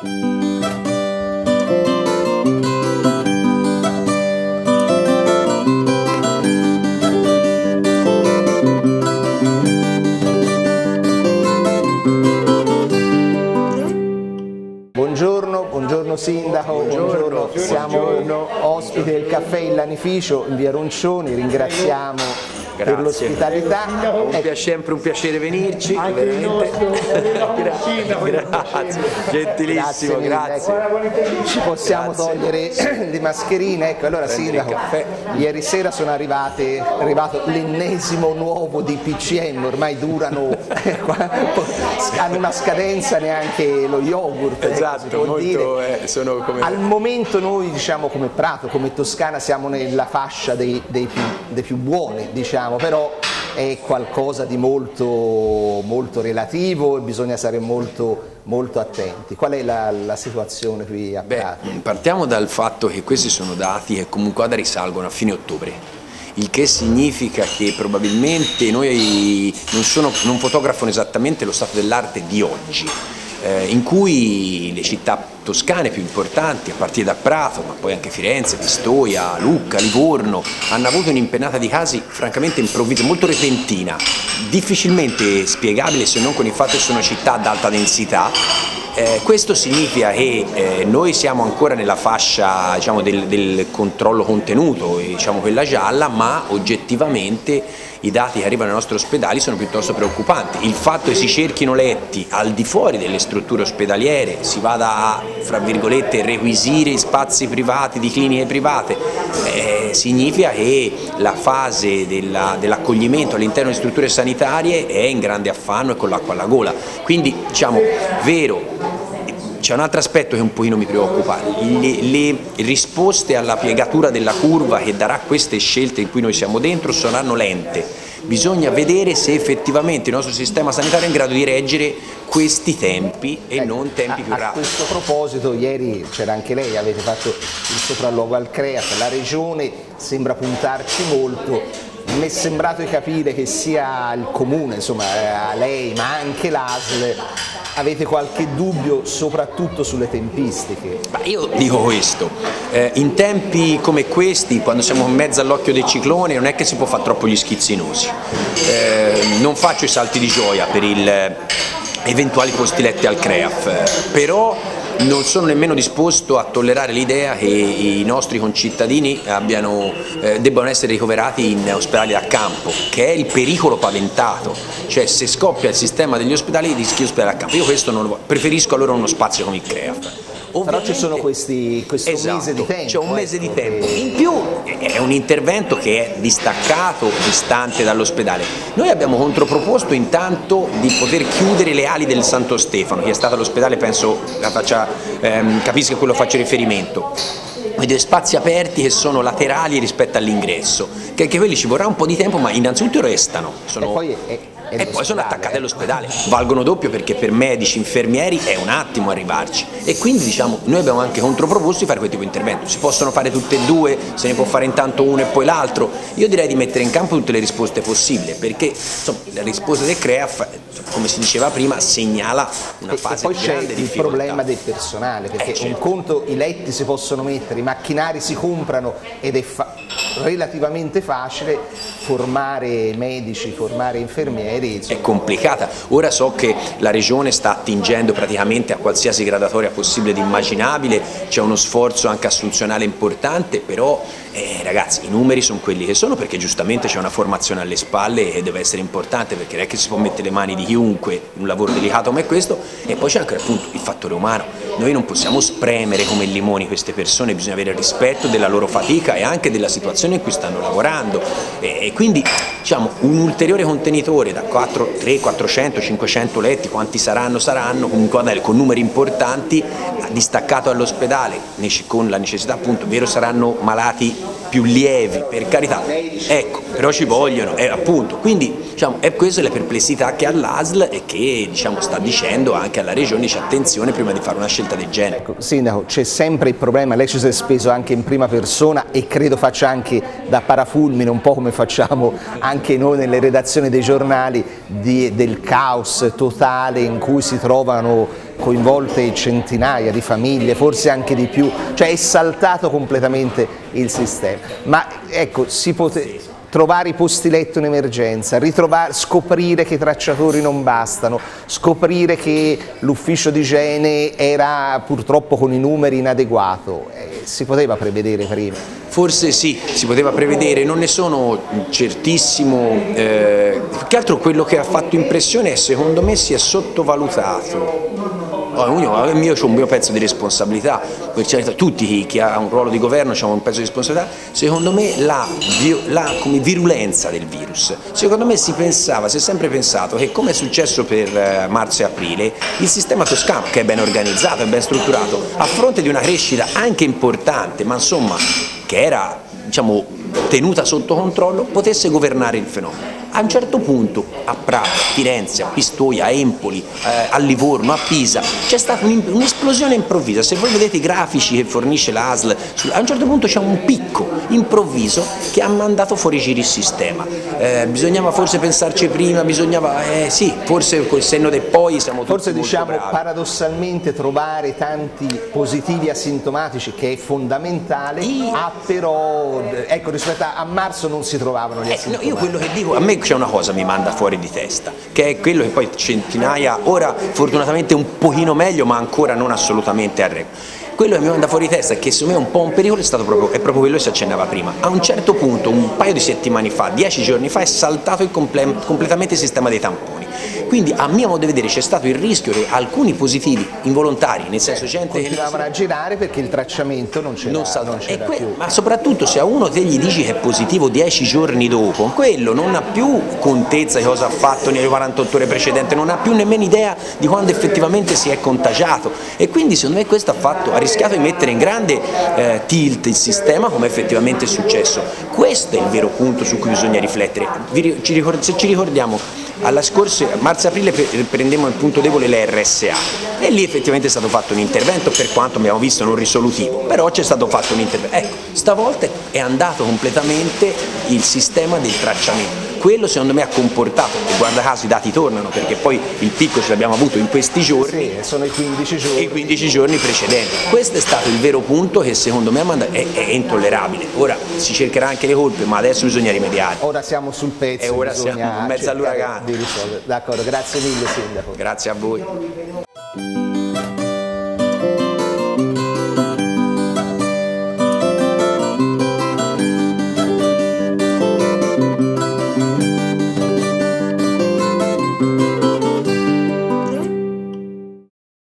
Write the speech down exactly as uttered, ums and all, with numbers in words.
Buongiorno, buongiorno Sindaco, buongiorno, buongiorno. siamo buongiorno. ospiti del caffè Il Lanificio in via Roncioni, ringraziamo Grazie. per l'ospitalità. È sempre un piacere venirci, veramente. Grazie, gentilissimo, grazie. grazie. Ecco, ci possiamo grazie. togliere le mascherine, ecco, allora Sindaco, ieri sera sono arrivate, è arrivato l'ennesimo nuovo di P C M, ormai durano, hanno una scadenza neanche lo yogurt. Esatto, ecco, molto, eh, sono come... Al momento noi, diciamo, come Prato, come Toscana, siamo nella fascia dei, dei, più, dei più buoni, diciamo, però è qualcosa di molto, molto relativo e bisogna stare molto, molto attenti. Qual è la, la situazione qui a Prato? Beh, partiamo dal fatto che questi sono dati che comunque risalgono a fine ottobre, il che significa che probabilmente noi non, sono, non fotografano esattamente lo stato dell'arte di oggi, eh, in cui le città toscane più importanti, a partire da Prato, ma poi anche Firenze, Pistoia, Lucca, Livorno, hanno avuto un'impennata di casi francamente improvvisa, molto repentina, difficilmente spiegabile se non con il fatto che sono città ad alta densità. Eh, questo significa che eh, noi siamo ancora nella fascia, diciamo, del, del controllo contenuto, diciamo quella gialla, ma oggettivamente i dati che arrivano ai nostri ospedali sono piuttosto preoccupanti. Il fatto che si cerchino letti al di fuori delle strutture ospedaliere, si vada a, fra virgolette, requisire spazi privati di cliniche private, eh, significa che la fase dell'accoglimento all'interno di strutture sanitarie è in grande affanno e con l'acqua alla gola. Quindi, diciamo, vero, c'è un altro aspetto che un pochino mi preoccupa, le, le risposte alla piegatura della curva che darà queste scelte in cui noi siamo dentro saranno lente, bisogna vedere se effettivamente il nostro sistema sanitario è in grado di reggere questi tempi e ecco, non tempi a, più rapidi. A questo proposito ieri c'era anche lei, avete fatto il sopralluogo al CREAF, la Regione sembra puntarci molto. Mi è sembrato di capire che sia il Comune, insomma, a lei, ma anche l'A S L, avete qualche dubbio soprattutto sulle tempistiche? Ma io dico questo, eh, in tempi come questi, quando siamo in mezzo all'occhio del ciclone, non è che si può fare troppo gli schizzinosi. Eh, non faccio i salti di gioia per il, eh, eventuali posti letti al CREAF, però non sono nemmeno disposto a tollerare l'idea che i nostri concittadini abbiano, eh, debbano essere ricoverati in ospedali da campo, che è il pericolo paventato, cioè se scoppia il sistema degli ospedali rischi ospedali da campo. Io questo non lo, preferisco allora uno spazio come il CREAF. Però ci sono questi, questo esatto, mese di tempo. C'è un mese ecco, di tempo. Che... In più è un intervento che è distaccato, distante dall'ospedale. Noi abbiamo controproposto intanto di poter chiudere le ali del Santo Stefano, chi è stato all'ospedale penso la faccia, ehm, capisca a quello faccio riferimento. Quei due spazi aperti che sono laterali rispetto all'ingresso, che anche quelli ci vorrà un po' di tempo, ma innanzitutto restano. Sono... E poi è... E poi sono attaccati all'ospedale, valgono doppio perché per medici, infermieri è un attimo arrivarci e quindi diciamo noi abbiamo anche controproposto di fare quel tipo di intervento, si possono fare tutte e due, se ne può fare intanto uno e poi l'altro, io direi di mettere in campo tutte le risposte possibili perché insomma, la risposta del CREAF, come si diceva prima, segnala una e, fase e poi di grande c'è il difficoltà. Problema del personale perché eh, certo. un conto i letti si possono mettere, i macchinari si comprano ed è fa relativamente facile formare medici, formare infermieri. Insomma. È complicata, ora so che la Regione sta attingendo praticamente a qualsiasi gradatoria possibile ed immaginabile, c'è uno sforzo anche assunzionale importante, però eh, ragazzi i numeri sono quelli che sono perché giustamente c'è una formazione alle spalle che deve essere importante perché non è che si può mettere le mani di chiunque in un lavoro delicato come questo e poi c'è anche appunto il fattore umano, noi non possiamo spremere come limoni queste persone, bisogna avere rispetto della loro fatica e anche della situazione in cui stanno lavorando e, e quindi diciamo un ulteriore contenitore da quattro, tre, quattrocento, cinquecento letti, quanti saranno saranno, comunque con numeri importanti, distaccato all'ospedale con la necessità appunto, vero saranno malati più lievi per carità, ecco, però ci vogliono, eh, appunto, quindi diciamo, è questa la perplessità che ha l'A S L e che diciamo, sta dicendo anche alla Regione dice attenzione prima di fare una scelta del genere. Ecco, Sindaco, c'è sempre il problema, lei ci si è speso anche in prima persona e credo faccia anche da parafulmine, un po' come facciamo anche noi nelle redazioni dei giornali, di, del caos totale in cui si trovano coinvolte centinaia di famiglie, forse anche di più, cioè è saltato completamente il sistema. Ma ecco, si poteva trovare i posti letto in emergenza, ritrovare, scoprire che i tracciatori non bastano, scoprire che l'ufficio di igiene era purtroppo con i numeri inadeguato, eh, si poteva prevedere prima? Forse sì, si poteva prevedere, non ne sono certissimo, eh, più che altro quello che ha fatto impressione è secondo me si è sottovalutato. Io ho un mio pezzo di responsabilità, tutti chi, chi ha un ruolo di governo ha un pezzo di responsabilità, secondo me la, la come virulenza del virus, secondo me si pensava, si è sempre pensato che come è successo per marzo e aprile, il sistema toscano che è ben organizzato, è ben strutturato, a fronte di una crescita anche importante, ma insomma che era diciamo, tenuta sotto controllo, potesse governare il fenomeno. A un certo punto a Prato, a Firenze, a Pistoia, a Empoli, eh, a Livorno, a Pisa c'è stata un'esplosione improvvisa. Se voi vedete i grafici che fornisce l'A S L, a un certo punto c'è un picco improvviso che ha mandato fuori giro il sistema. Eh, bisognava forse pensarci prima, bisognava, eh, sì, forse col senno del poi siamo tutti forse molto diciamo bravi. Paradossalmente trovare tanti positivi asintomatici che è fondamentale, I... ah, però ecco rispetto a marzo non si trovavano gli asintomatici. Eh, no, io quello che dico, a me c'è una cosa che mi manda fuori di testa, che è quello che poi centinaia, ora fortunatamente un pochino meglio ma ancora non assolutamente a regola. Quello che mi manda fuori di testa è che secondo me un po' un pericolo è stato proprio, è proprio quello che si accennava prima. A un certo punto, un paio di settimane fa, dieci giorni fa, è saltato il comple completamente il sistema dei tamponi. Quindi a mio modo di vedere c'è stato il rischio che alcuni positivi involontari, nel senso eh, gente continuavano che a girare perché il tracciamento non c'era più. Ma soprattutto se a uno te gli dici che è positivo dieci giorni dopo, quello non ha più contezza di cosa ha fatto nelle quarantotto ore precedenti, non ha più nemmeno idea di quando effettivamente si è contagiato e quindi secondo me questo ha, fatto, ha rischiato di mettere in grande eh, tilt il sistema come effettivamente è successo. Questo è il vero punto su cui bisogna riflettere. Vi, ci ricord se ci ricordiamo alla scorsa marzo-aprile prendemmo il punto debole l'R S A e lì effettivamente è stato fatto un intervento, per quanto abbiamo visto non risolutivo, però c'è stato fatto un intervento. Ecco, stavolta è andato completamente il sistema del tracciamento. Quello secondo me ha comportato, e guarda caso i dati tornano perché poi il picco ce l'abbiamo avuto in questi giorni, sì, sono i quindici giorni. I quindici giorni precedenti. Questo è stato il vero punto che secondo me è, è intollerabile. Ora si cercherà anche le colpe, ma adesso bisogna rimediare. Ora siamo sul pezzo e ora siamo in mezzo all'uragano. D'accordo, grazie mille Sindaco. Grazie a voi.